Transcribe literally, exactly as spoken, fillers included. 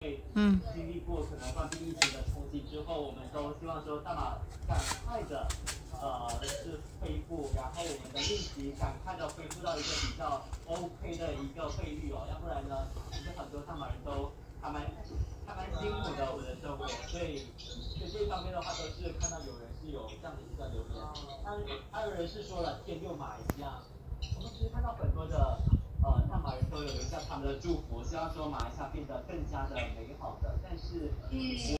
嗯，经历过可能关闭疫情的冲击之后，我们都希望说大马赶快的呃是恢复，然后我们的利息赶快的恢复到一个比较 OK 的一个汇率哦，要不然呢，其实很多大马人都还蛮还蛮辛苦的我的生活，所以所以这一方面的话，都是看到有人是有这样的一个留言，那还有人是说了天佑马一样，我们其实看到很多的。呃，大马人都有留下他们的祝福，希望说马来西亚变得更加的美好的，但是。嗯